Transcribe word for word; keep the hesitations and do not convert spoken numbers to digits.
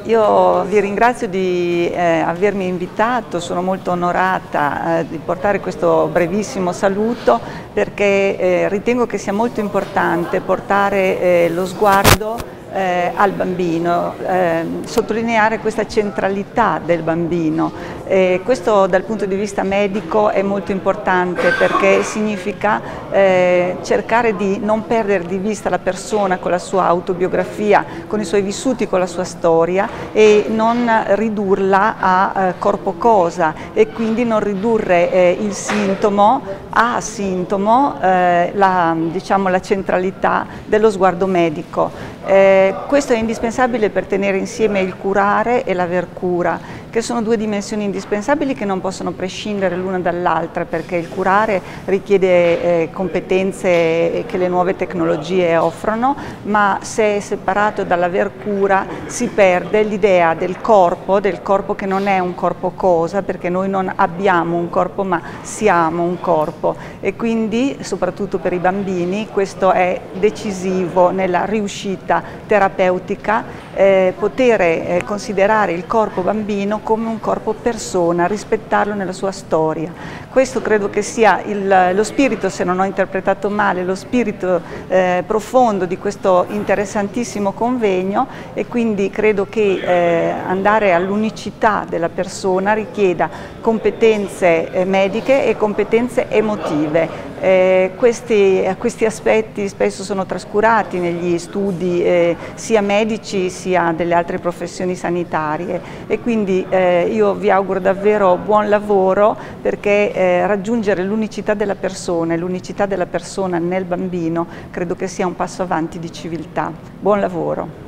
Io vi ringrazio di eh, avermi invitato, sono molto onorata eh, di portare questo brevissimo saluto perché eh, ritengo che sia molto importante portare eh, lo sguardo Eh, al bambino, eh, sottolineare questa centralità del bambino. Eh, questo dal punto di vista medico è molto importante perché significa eh, cercare di non perdere di vista la persona con la sua autobiografia, con i suoi vissuti, con la sua storia e non ridurla a eh, corpo cosa e quindi non ridurre eh, il sintomo a sintomo eh, la, diciamo, la centralità dello sguardo medico. Eh, questo è indispensabile per tenere insieme il curare e l'aver cura, che sono due dimensioni indispensabili che non possono prescindere l'una dall'altra, perché il curare richiede eh, competenze che le nuove tecnologie offrono, ma se è separato dall'aver cura si perde l'idea del corpo, del corpo che non è un corpo cosa, perché noi non abbiamo un corpo ma siamo un corpo e quindi soprattutto per i bambini questo è decisivo nella riuscita terapeutica, eh, poter eh, considerare il corpo bambino come un corpo persona, rispettarlo nella sua storia. Questo credo che sia il, lo spirito, se non ho interpretato male, lo spirito eh, profondo di questo interessantissimo convegno e quindi credo che eh, andare all'unicità della persona richieda competenze eh, mediche e competenze emotive. Eh, questi, questi aspetti spesso sono trascurati negli studi eh, sia medici sia delle altre professioni sanitarie e quindi eh, io vi auguro davvero buon lavoro perché eh, raggiungere l'unicità della persona e l'unicità della persona nel bambino credo che sia un passo avanti di civiltà. Buon lavoro.